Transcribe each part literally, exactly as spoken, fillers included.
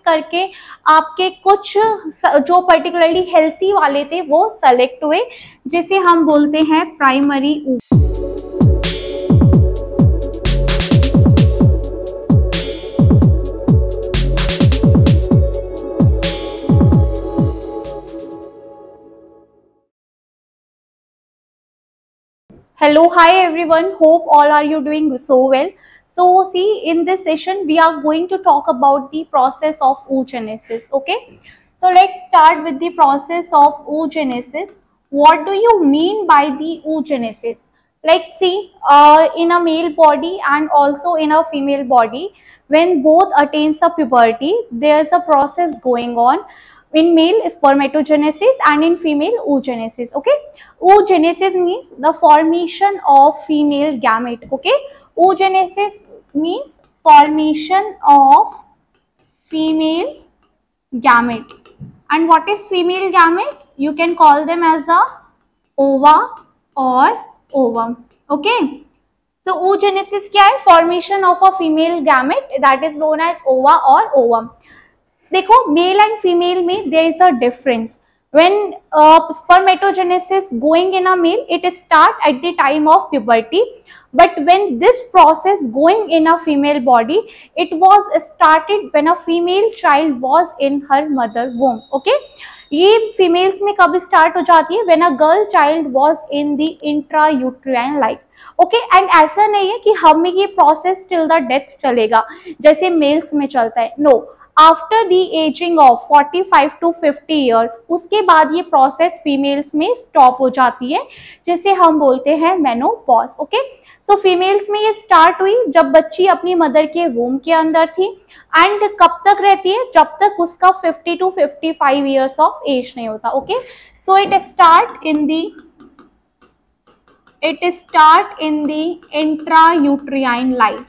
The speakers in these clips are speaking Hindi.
करके आपके कुछ जो पर्टिकुलरली हेल्थी वाले थे वो सेलेक्ट हुए, जिसे हम बोलते हैं प्राइमरी ऊ। Hello, hi everyone. Hope all are you doing so well. So see, in this session we are going to talk about the process of oogenesis. Okay, so let's start with the process of oogenesis. What do you mean by the oogenesis? Like see, uh, in a male body and also in a female body, when both attains a puberty, there is a process going on. In male spermatogenesis and in female oogenesis. Okay, oogenesis means the formation of female gamete. Okay, oogenesis means formation of female gamete. And what is female gamete? You can call them as a ova or ovum. Okay, so oogenesis क्या है? Formation of a female gamete, that is known as ova or ovum. देखो, मेल एंड फीमेल में there is a difference. When spermatogenesis going in a male, it start at the time of puberty, but when this process going in a female body, it was started when a female child was in her mother womb. Okay, ये फीमेल्स में कब स्टार्ट हो जाती है? when a girl child was in the intrauterine life. Okay okay, and ऐसा नहीं है कि हमें ये प्रोसेस टिल द डेथ चलेगा जैसे मेल्स में चलता है. No, after the ageing of forty-five to fifty years, उसके बाद ये प्रोसेस फीमेल्स में स्टॉप हो जाती है, जिसे हम बोलते हैं मेनोपॉज. ओके, सो फीमेल्स में ये स्टार्ट हुई जब बच्ची अपनी मदर के वूम के अंदर थी, एंड कब तक रहती है? जब तक उसका fifty to fifty-five years of age नहीं होता. Okay, so it start in the it start in the intrauterine life.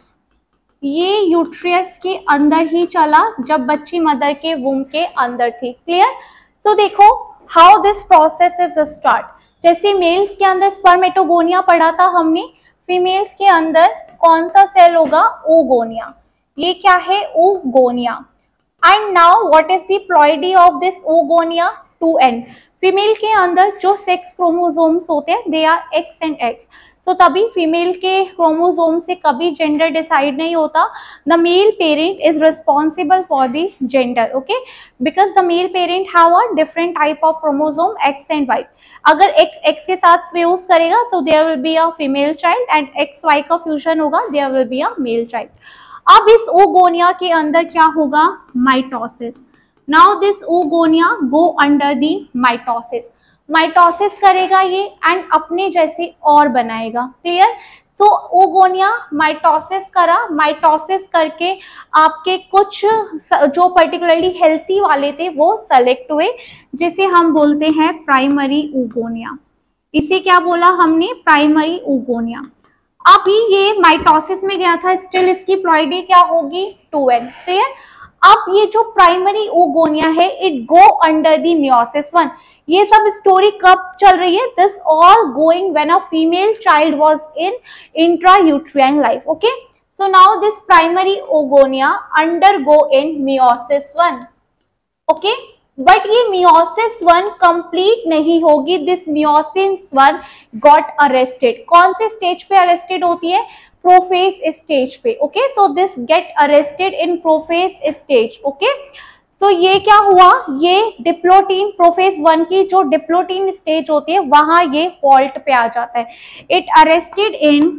ये यूट्रियस के अंदर ही चला जब बच्ची मदर के वूम के अंदर थी. क्लियर? सो देखो how this process is start. जैसे मेल्स के अंदर स्पर्मेटोगोनिया पढ़ा था हमने, फीमेल्स के अंदर कौन सा सेल होगा? ओगोनिया. ये क्या है? Oogonia. And now what is the ploidy of this oogonia? Two N. Female के अंदर जो सेक्स क्रोमोसोम्स होते हैं they are X and X. तो तभी फीमेल के क्रोमोसोम से कभी जेंडर डिसाइड नहीं होता. The male parent is responsible for the gender. Okay, because the male parent have a different type of chromosome X and Y. अगर एक्स एक्स के साथ फ्यूज करेगा so there will be a female child, and X Y का फ्यूजन होगा there will be a male child. अब इस ओगोनिया के अंदर क्या होगा? Mitosis. Now this oogonia go under the mitosis. Mitosis करेगा ये एंड अपने जैसे और बनाएगा. क्लियर? सो ओगोनिया माइटोसिस करा, माइटोसिस करके आपके कुछ जो पर्टिकुलरली हेल्थी वाले थे वो सेलेक्ट हुए, जिसे हम बोलते हैं प्राइमरी oogonia. इसे क्या बोला हमने? Primary oogonia. अभी ये माइटोसिस में गया था, स्टिल इसकी प्लॉइडी क्या होगी? Two N. क्लियर? अब ये जो प्राइमरी oogonia है it go under the meiosis one. ये सब स्टोरी कब चल रही है? This all going when a female child was in intrauterine life. Okay, so now this primary oogonia undergo in meiosis one. Okay, but ये मियोसिस वन कंप्लीट नहीं होगी. This meiosis one got arrested. कौन से स्टेज पे अरेस्टेड होती है? प्रोफेज स्टेज पे. Okay, so this get arrested in prophase stage. Okay, so ये क्या हुआ? ये डिप्लोटीन, प्रोफेज वन की जो डिप्लोटीन स्टेज होती है वहां ये फॉल्ट पे आ जाता है. It arrested in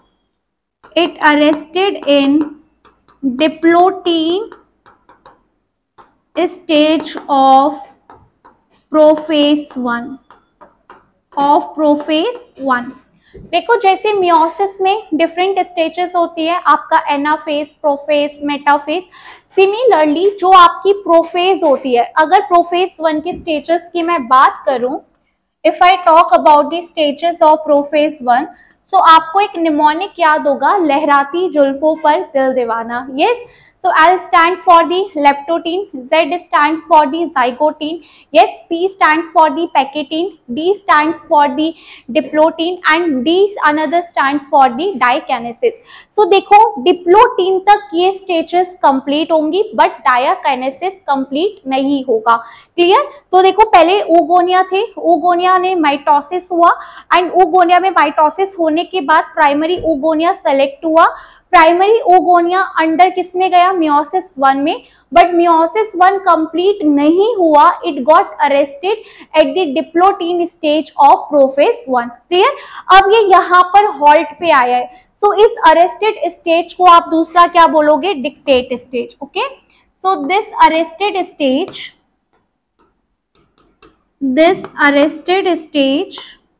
it arrested in diplotene stage of prophase one of prophase one. देखो, जैसे मियोसिस में डिफरेंट स्टेजेस होती है, आपका एनाफेज, प्रोफेज, मेटाफेज. सिमिलरली जो आपकी प्रोफेज होती है, अगर प्रोफेज वन के स्टेजेस की मैं बात करूं, if I talk about the stages of prophase one, so आपको एक निमोनिक याद होगा, लहराती जुल्फों पर दिल दीवाना. Yes, So L stands for the leptotin, Z stands for the zygotin, yes, P stands for the pectin, D stands for the diplotin and D another stands for the dikinesis. So देखो डिप्लोटीन तक ये स्टेजेस कंप्लीट होंगी बट डायाकाइनेसिस कंप्लीट नहीं होगा। क्लियर? तो देखो पहले oogonia थे, oogonia ने माइटोसिस हुआ एंड oogonia में माइटोसिस होने के बाद प्राइमरी oogonia सेलेक्ट हुआ। प्राइमरी oogonia अंडर किस में गया? मियोसिस वन में, बट मियोसिस वन कंप्लीट नहीं हुआ, it got arrested at the diplotene stage of prophase one. Clear? अब ये यहाँ पर हॉल्ट पे आया है, सो so, इस अरेस्टेड स्टेज को आप दूसरा क्या बोलोगे? Dictate stage. Okay, so this arrested stage this arrested stage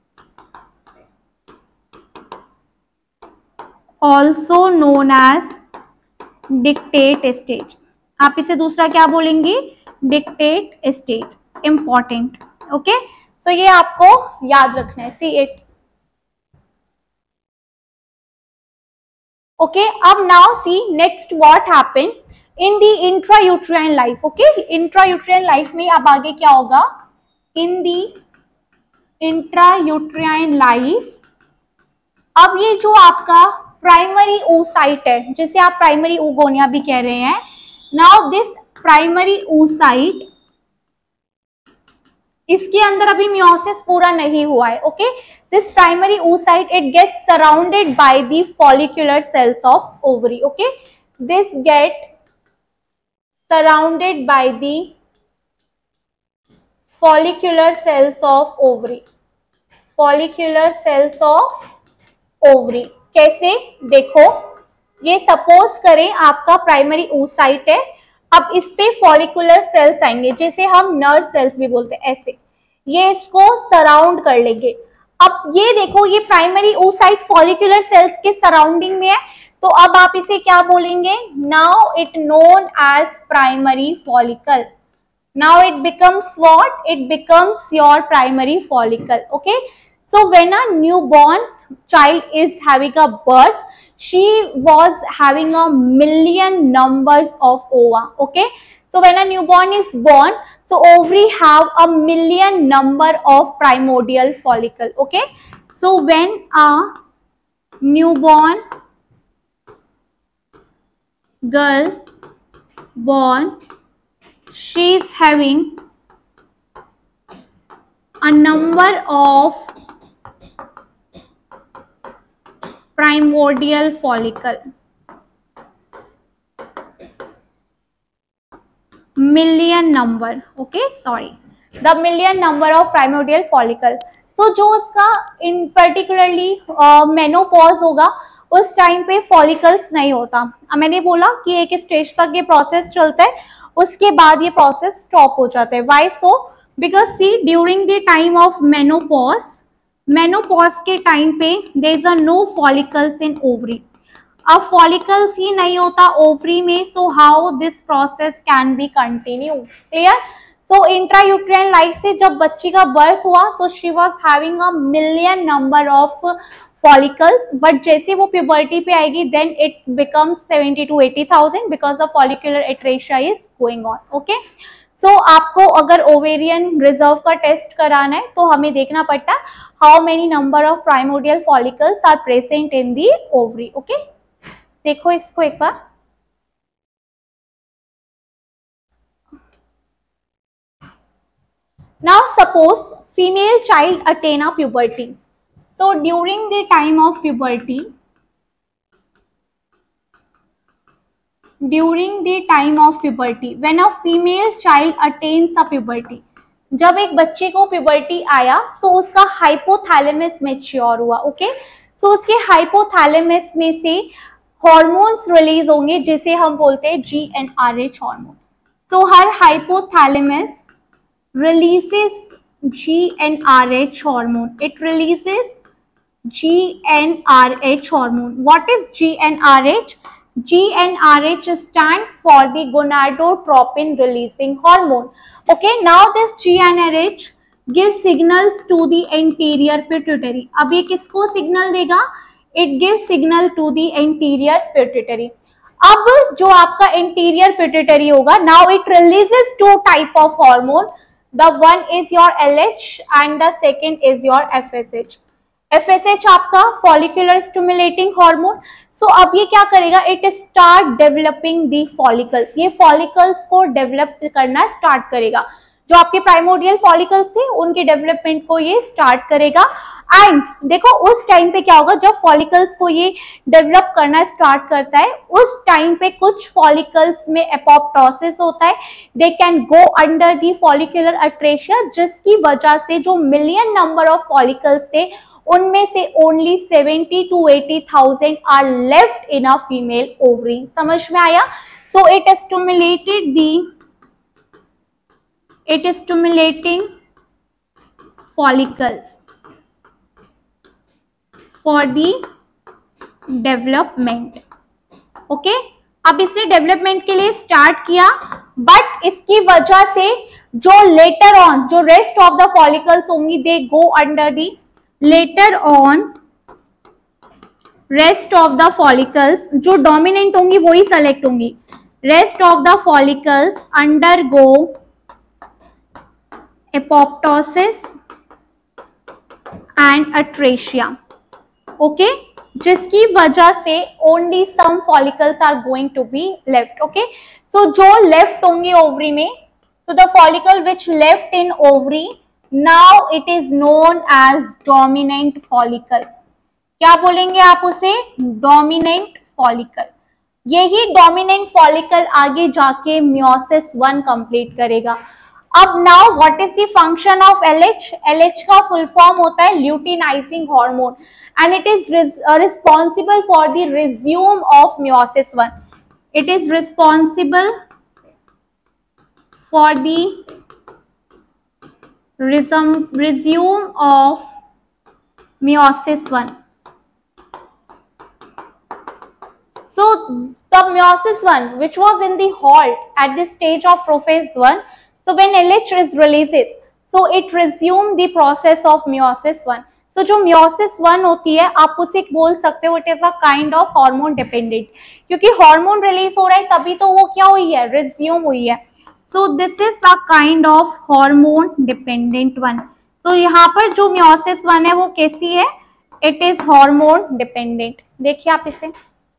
also known as dictate stage। आप इसे दूसरा क्या बोलेंगे? dictate stage। important। Okay, so ये आपको याद रखना है, सी इट। ओके, अब now see next what happen in the intrauterine life. Okay, intrauterine life में अब आगे क्या होगा? इन द इंट्रायूट्राइन लाइफ, अब ये जो आपका प्राइमरी oocyte है, जिसे आप प्राइमरी oogonia भी कह रहे हैं, नाउ दिस प्राइमरी oocyte, इसके अंदर अभी मियोसिस पूरा नहीं हुआ है। Okay, this primary oocyte it gets surrounded by the follicular cells of ovary. Okay, this get surrounded by the follicular cells of ovary, follicular cells of ovary. कैसे? देखो, ये सपोज करें आपका प्राइमरी oocyte है, अब इस पे फॉलिकुलर सेल्स आएंगे, जैसे हम नर्व सेल्स भी बोलते हैं, ऐसे ये इसको सराउंड कर लेंगे। अब ये देखो, ये प्राइमरी oocyte फॉलिकुलर सेल्स के सराउंडिंग में है, तो अब आप इसे क्या बोलेंगे? Now it known as primary follicle. Now it becomes what? It becomes your primary follicle. Okay, so when a newborn child is having a birth, she was having a million numbers of ova. Okay, so when a newborn is born, so ovary have a million number of primordial follicle. Okay, so when a newborn girl born, she is having a number of primordial follicle, million number। okay, sorry, the million number of primordial follicle। so जो उसका in particularly मेनोपॉज होगा, उस टाइम पे फॉलिकल्स नहीं होता। अब मैंने बोला कि एक स्टेज तक ये प्रोसेस चलता है, उसके बाद ये प्रोसेस स्टॉप हो जाता है। Why so? Because she during the time of menopause, menopause के टाइम पे there is a no follicles in ovary. अब फॉलिकल्स ही नहीं होता ओवरी में, so how this process can be continue? Clear? So intrauterine life से जब बच्ची का बर्थ हुआ, तो she was having a million number of follicles, but जैसे वो प्यूबर्टी पे आएगी, then it becomes seventy two eighty thousand because of follicular atresia is going on. Okay, so so, आपको अगर ओवेरियन रिजर्व का टेस्ट कराना है, तो हमें देखना पड़ता है how many number of primordial follicles are present in the ovary. Okay, देखो इसको एक बार। Now suppose female child attain a puberty, so during the time of puberty, during the time of puberty, when a female child attains a puberty, जब एक बच्चे को प्यूबर्टी आया, सो so उसका हाइपोथैलेमस मैच्योर हुआ। ओके, सो उसके हाइपोथैलेमस में से हॉर्मोन्स रिलीज होंगे, जिसे हम बोलते हैं G N R H hormone. So her hypothalamus releases G N R H hormone, it releases G N R H hormone. What is G N R H? G N R H stands for the gonadotropin releasing hormone. Okay, now this G N R H gives signals to the anterior pituitary. अब ये किसको सिग्नल देगा? It gives signal to the anterior pituitary. अब जो आपका इंटीरियर पिट्यूटरी होगा, now it releases two type of hormone, the one is your L H and the second is your F S H. F S H आपका फॉलिकुलर स्टिमुलेटिंग हार्मोन। सो अब ये क्या करेगा, it start developing the follicles, ये फॉलिकल्स को डेवलप करना स्टार्ट करेगा, जो आपके प्राइमोडियल फॉलिकल्स थे उनके डेवलपमेंट को ये स्टार्ट करेगा। एंड देखो उस टाइम पे क्या होगा, जब फॉलिकल्स को ये डेवलप करना स्टार्ट करता है, उस टाइम पे कुछ फॉलिकल्स में एपोप्टोसिस होता है, they can go under the follicular atresia, जिसकी वजह से जो मिलियन नंबर ऑफ फॉलिकल्स थे उनमें से only seventy two eighty thousand are left in a female ovary. समझ में आया? So it stimulated the it stimulating follicles for the development. Okay, अब इसने डेवलपमेंट के लिए स्टार्ट किया, बट इसकी वजह से जो लेटर ऑन जो रेस्ट ऑफ द फॉलिकल्स होंगी, they go under the later on rest of the follicles, जो डोमिनेंट होंगी वही सेलेक्ट होंगी, rest of the follicles under go apoptosis and atresia. Okay, जिसकी वजह से only some follicles are going to be left. Okay, so जो लेफ्ट होंगे ओवरी में, तो the follicle which left in ovary, now it is known as dominant follicle. क्या बोलेंगे आप उसे? Dominant follicle. यही डोमिनेंट फॉलिकल आगे जाके मियोसिस वन कंप्लीट करेगा। अब now what is the function of L H? L H का फुल फॉर्म होता है luteinizing hormone, and it is res uh, responsible for the resume of meiosis one. It is responsible for the resume resume of meiosis one. So the meiosis one, which was in the halt at the stage of prophase one, so when L H is releases, so it resume the process of meiosis one. तो जो मियोसिस वन होती है, आप उसे बोल सकते हो it is a kind of hormone dependent, क्योंकि हार्मोन रिलीज हो रहा है तभी तो वो क्या हुई है, रिज्यूम हुई है। So this is a kind of hormone dependent one. तो यहाँ पर जो मियोसिस वन है वो कैसी है? It is hormone dependent. देखिए आप इसे,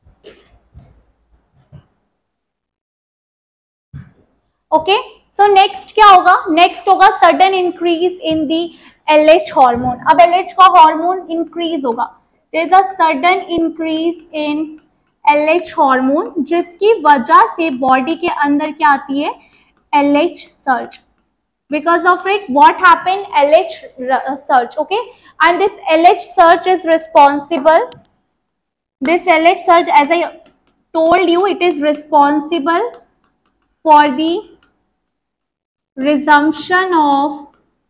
ओके। सो नेक्स्ट क्या होगा? नेक्स्ट होगा sudden increase in the L H hormone. अब एल एच का हार्मोन इंक्रीज होगा, there is a sudden increase in L H hormone, जिसकी वजह से बॉडी के अंदर क्या आती है? L H surge. Because of it what happen? L H surge. Okay, and this L H surge is responsible, this L H surge as I told you, it is responsible for the resumption of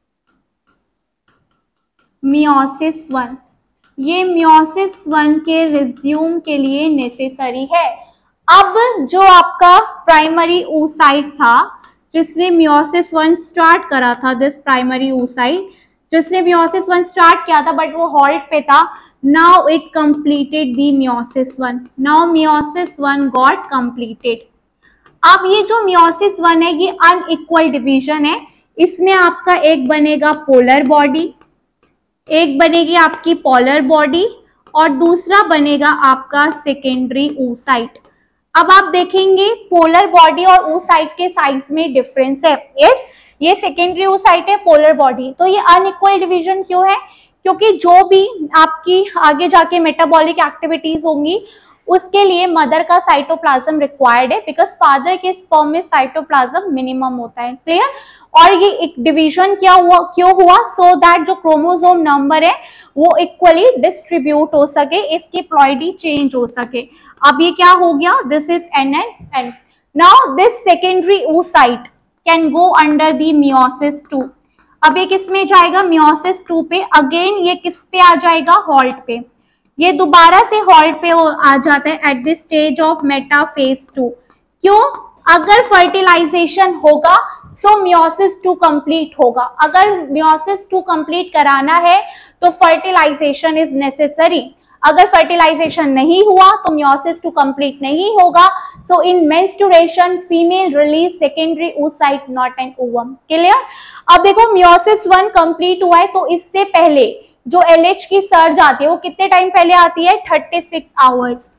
meiosis one. ये मियोसिस वन के रिज्यूम के लिए नेसेसरी है। अब जो आपका प्राइमरी oocyte था जिसने मियोसिस वन स्टार्ट करा था, दिस प्राइमरी oocyte जिसने मियोसिस वन स्टार्ट किया था बट वो हॉल्ट पे था, now it completed the meiosis one, now meiosis one got completed. अब ये जो मियोसिस वन है ये अनइक्वल डिवीजन है, इसमें आपका एक बनेगा पोलर बॉडी, एक बनेगी आपकी पोलर बॉडी और दूसरा बनेगा आपका सेकेंडरी oocyte। अब आप देखेंगे पोलर बॉडी और oocyte के साइज में डिफरेंस है। यस, ये सेकेंडरी oocyte है, पोलर बॉडी। तो ये अनइक्वल डिवीजन क्यों है? क्योंकि जो भी आपकी आगे जाके मेटाबॉलिक एक्टिविटीज होंगी उसके लिए मदर का साइटोप्लाज्म रिक्वायर्ड है, बिकॉज फादर के स्पर्म में साइटोप्लाज्म मिनिमम होता है। क्लियर? और ये एक डिवीजन क्या हुआ, क्यों हुआ? सो so दैट जो क्रोमोसोम नंबर है वो इक्वली डिस्ट्रीब्यूट हो सके, इसकी प्लॉइडी चेंज हो सके। अब ये क्या हो गया? This is N and N. Now this secondary oocyte can go under the meiosis two. अब ये किस में जाएगा? मियोसिस टू पे। अगेन ये किस पे आ जाएगा? हॉल्ट पे। ये दोबारा से हॉल्ट पे आ जाता है at the stage of metaphase two. क्यों? अगर फर्टिलाइजेशन होगा सो मियोसिस टू कंप्लीट होगा। अगर मियोसिस टू कंप्लीट कराना है तो फर्टिलाइजेशन इज नेसेसरी। अगर फर्टिलाइजेशन नहीं हुआ तो मियोसिस टू कंप्लीट नहीं होगा. So in menstruation female release secondary oocyte not an ovum. Clear. अब देखो मियोसिस वन कंप्लीट हुआ है तो इससे पहले जो एलएच की सर्ज आती है वो कितने टाइम पहले आती है? Thirty six hours.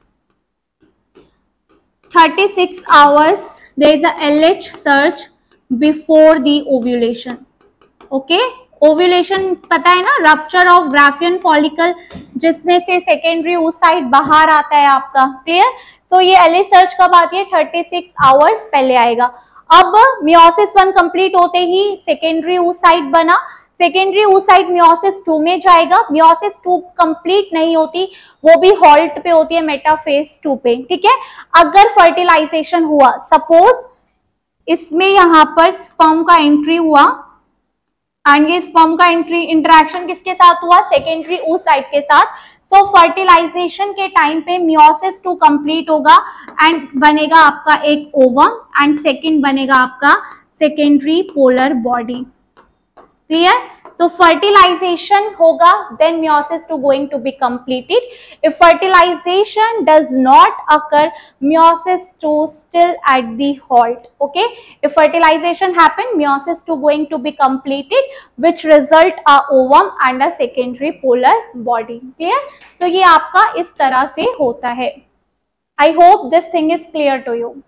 Thirty six hours there is a L H surge before the ovulation. Okay, ovulation पता है ना, रप्चर ऑफ ग्राफियन फॉलिकल, जिसमें से सेकेंडरी oocyte बाहर आता है आपका. क्लियर. सो ये L H सर्ज कब आती है? थर्टी सिक्स आवर्स पहले आएगा. अब मियोसिस वन कंप्लीट होते ही सेकेंडरी oocyte बना. सेकेंडरी oocyte मियोसिस टू में जाएगा. मियोसिस टू कंप्लीट नहीं होती, वो भी हॉल्ट पे होती है मेटाफेज टू पे. ठीक है. अगर फर्टिलाइजेशन हुआ, सपोज इसमें यहाँ पर स्पर्म का एंट्री हुआ एंड ये स्पर्म का एंट्री इंटरेक्शन किसके साथ हुआ? सेकेंडरी oocyte के साथ. सो फर्टिलाइजेशन के टाइम पे मियोसिस टू कंप्लीट होगा एंड बनेगा आपका एक ओवम एंड सेकेंड बनेगा आपका सेकेंडरी पोलर बॉडी. क्लियर. तो फर्टिलाइजेशन होगा then meiosis two going to be completed. If fertilization does not occur, meiosis two still at the halt. Okay. If fertilization happen, meiosis two going to be completed, which result a ovum and a secondary polar body. Clear. So ये आपका इस तरह से होता है. I hope this thing is clear to you.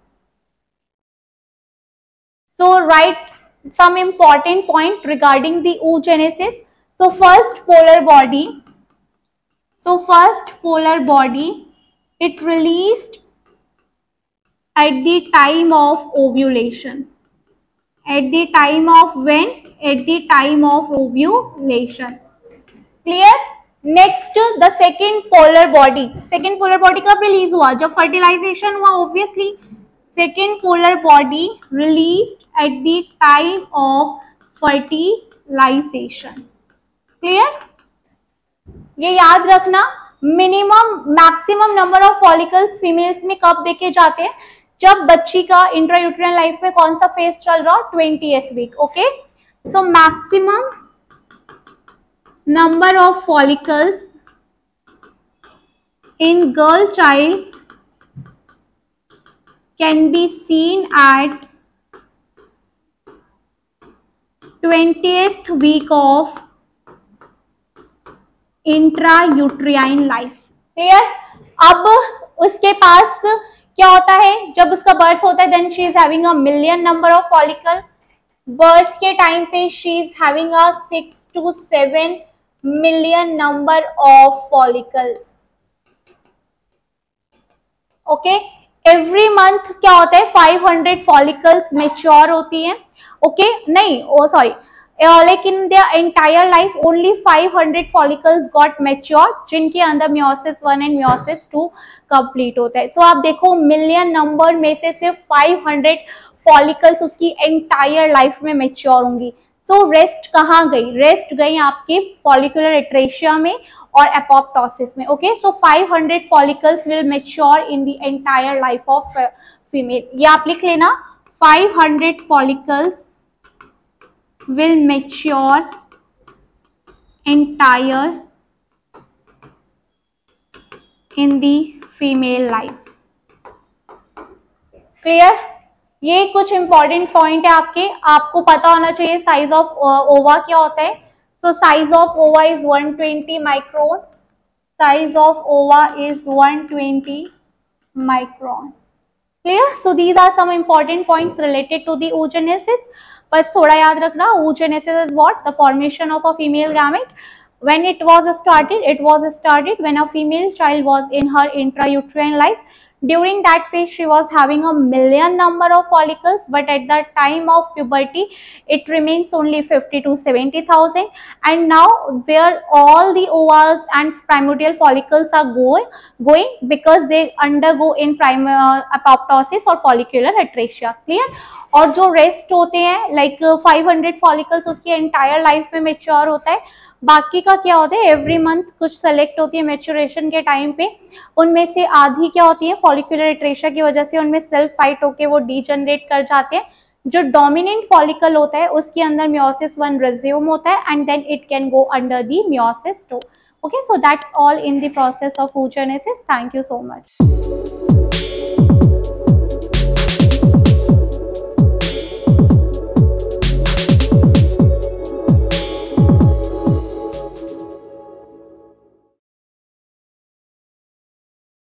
So write some important point regarding the oogenesis. So first polar body, so first polar body, it released at the time of ovulation. At the time of when? At the time of ovulation. Clear. Next the second polar body. Second polar body कब release हुआ? जब fertilization हुआ. Obviously second polar body released at the time of fertilization. Clear. ये याद रखना, minimum maximum number of follicles females में कब देखे जाते हैं? जब बच्ची का इंट्रायूटेरिन लाइफ में कौन सा फेज चल रहा हो? Twentieth week. Okay. So maximum number of follicles in girl child can be seen at twentieth week of intrauterine life. Clear. अब उसके पास क्या होता है? जब उसका बर्थ होता है then she is having a million number of follicle. Birth के टाइम पे she is having a six to seven million number of follicles. Okay. Every month क्या होता है? फाइव हंड्रेड फॉलिकल्स मेच्योर होती हैं. Okay okay? नहीं, ओ सॉरी, लेकिन the entire life only five hundred follicles got mature, जिनके अंदर meiosis one and meiosis two complete होता है. सो so, आप देखो मिलियन नंबर में से सिर्फ फाइव हंड्रेड फॉलिकल्स उसकी एंटायर लाइफ में मेच्योर होंगी. सो so, रेस्ट कहाँ गई? रेस्ट गई आपकी फॉलिकुलर एट्रेशिया में और एपोप्टोसिस में. Okay. So five hundred follicles will mature in the entire life of female. ये आप लिख लेना, five hundred follicles will mature entire in the female life. Clear. ये कुछ इंपॉर्टेंट पॉइंट है आपके, आपको पता होना चाहिए. साइज ऑफ ओवा क्या होता है? So size of ova is one twenty micron. Size of ova is one twenty micron. Clear? So these are some important points related to the oogenesis. बस थोड़ा याद रखना, oogenesis is what? The formation of a female gamete. When it was started, it was started when a female child was in her intrauterine life. During that phase, she was having a million number of follicles, but at the time of puberty, it remains only fifty to seventy thousand. And now, where all the ovas and primordial follicles are going, going because they undergo in prime uh, apoptosis or follicular atresia. Clear? और जो रेस्ट होते हैं लाइक फाइव हंड्रेड फॉलिकल्स उसकी एंटायर लाइफ में मेच्योर होता है. बाकी का क्या होता है? एवरी मंथ कुछ सेलेक्ट होती है मेच्योरेशन के टाइम पे, उनमें से आधी क्या होती है? फॉलिकुलर एट्रेशिया की वजह से उनमें सेल्फ फाइट होके वो डीजनरेट कर जाते हैं. जो डोमिनेंट फॉलिकल होता है उसके अंदर मियोसिस वन रिज्यूम होता है and then it can go under the meiosis two. Okay, so that's all in the process of oogenesis. Thank you so much.